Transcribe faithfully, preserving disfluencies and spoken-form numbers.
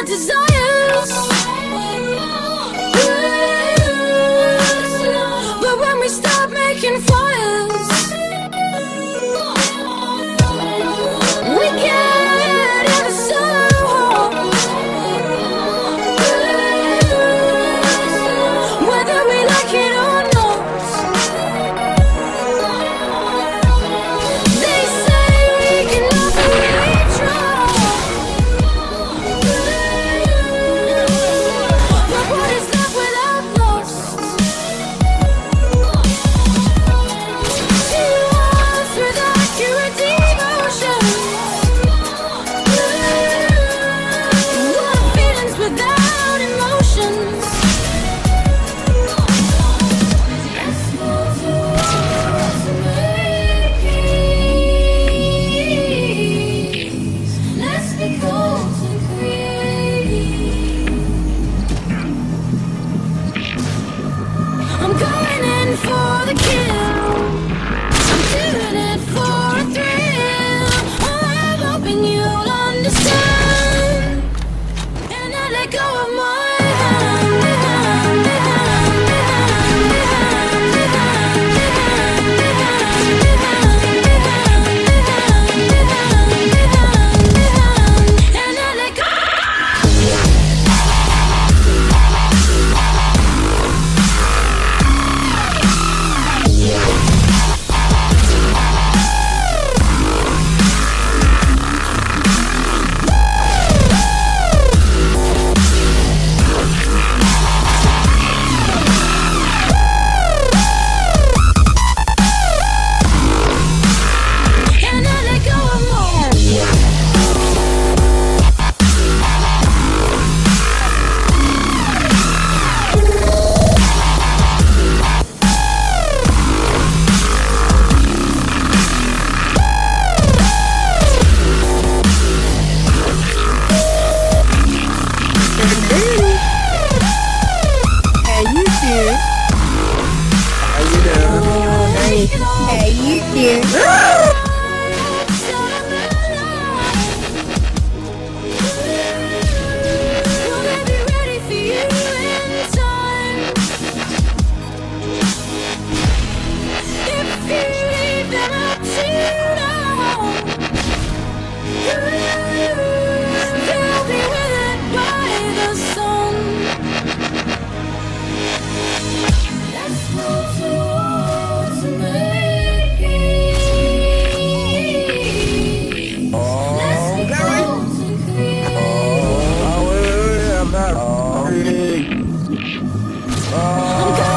our desires. But when we start making fires, we get ever so hot. Whether we like it or not. They say we can never reach wrong. But what is love without loss? Two hearts with accurate devotion. What feelings without emotions? Let's go towards making. Let's be cold and creative. I'm going in for the kill. I'm doing it for a thrill. Oh, I'm hoping you'll understand. And I let go of my hand, hand, hand, and I let go. And I let go of more. How you doing? How you doing? How you doing? Will they be ready for you in time? If you leave them up too long, they'll be withered by the sun. Let's go towards making. Let's be cold and creative. I'm going